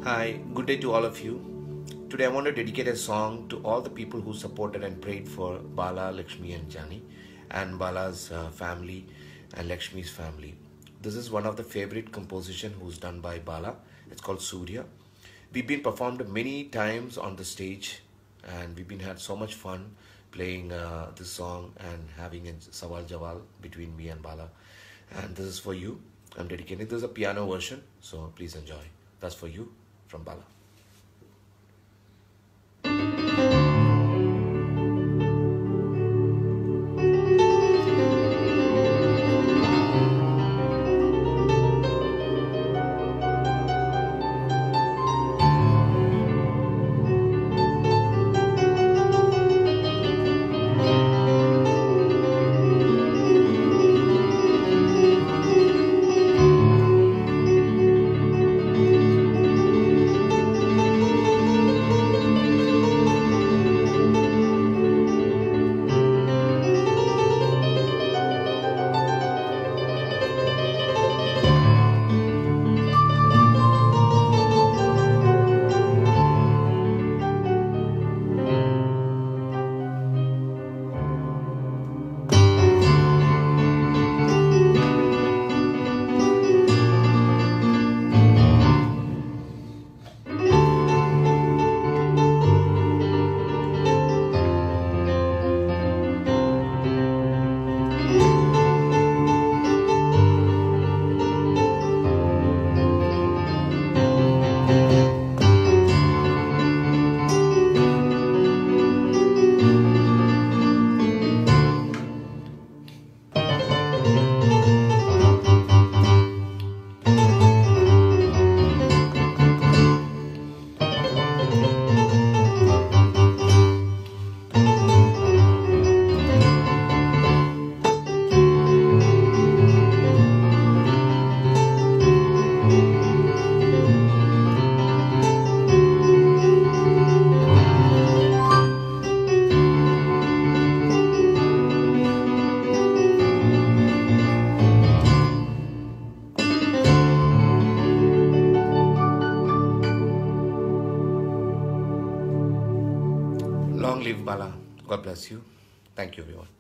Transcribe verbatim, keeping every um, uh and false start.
Hi, good day to all of you. Today I want to dedicate a song to all the people who supported and prayed for Bala, Lakshmi and Jani and Bala's uh, family and Lakshmi's family. This is one of the favorite composition who's done by Bala. It's called Surya. We've been performed many times on the stage and we've been had so much fun playing uh, this song and having a Sawal Jawal between me and Bala. And this is for you. I'm dedicating. This is a piano version, so please enjoy. That's for you from Bala. Long live Bala. God bless you. Thank you, everyone.